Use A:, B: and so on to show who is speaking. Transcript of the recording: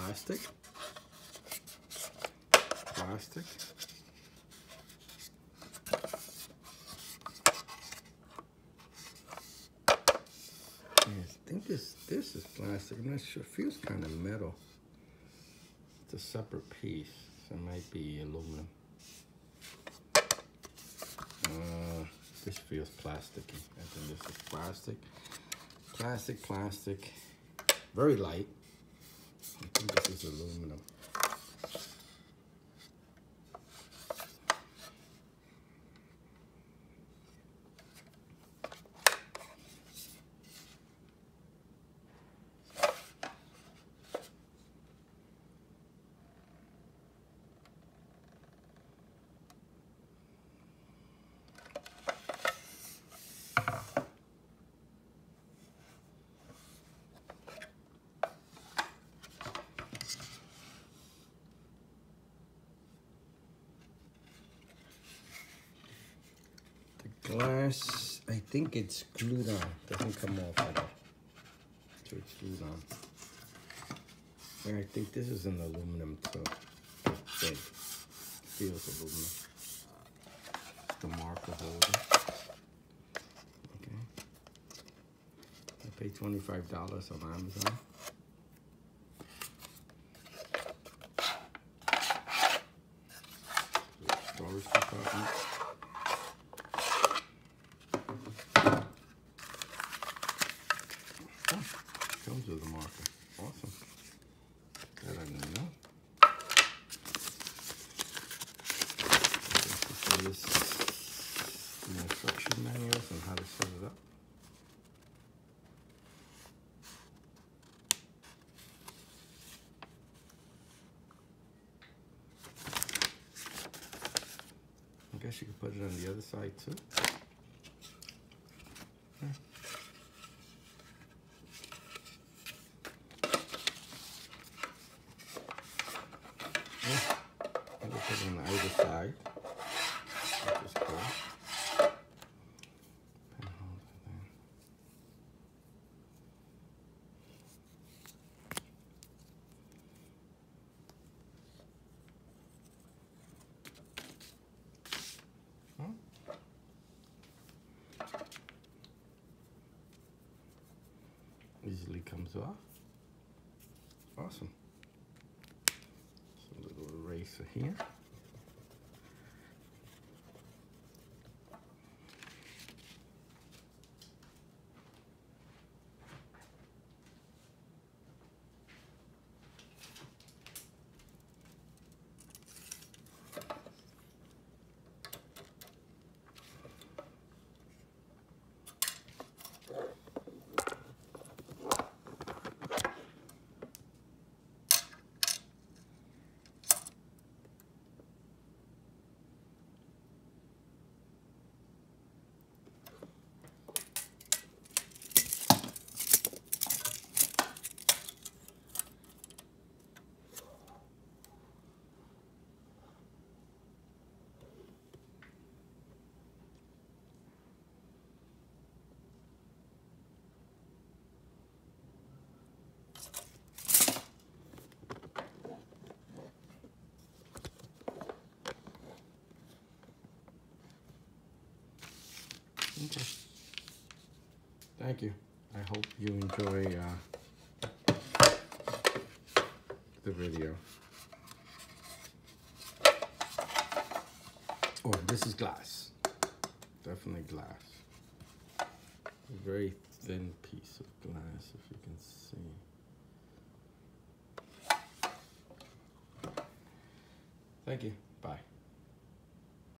A: plastic. Plastic. I think this is plastic. I'm not sure. It feels kind of metal. It's a separate piece, so it might be aluminum. This feels plasticky. I think this is plastic. Plastic. Very light. I think this is aluminum. Glass, I think it's glued on. Doesn't come off at all. So it's glued on. And I think this is an aluminum too. Big. Feels aluminum. The marker holder. Okay. I paid $25 on Amazon. Storage compartment. Comes with a marker. Awesome. That I didn't know. This is the instruction manuals on how to set it up. I guess you could put it on the other side too. Yeah. Put it on either side, which is cool. Pen holder there. Easily comes off. Awesome. So a little eraser here. Okay. Thank you. I hope you enjoy the video. Oh, this is glass. Definitely glass. A very thin piece of glass, if you can see. Thank you.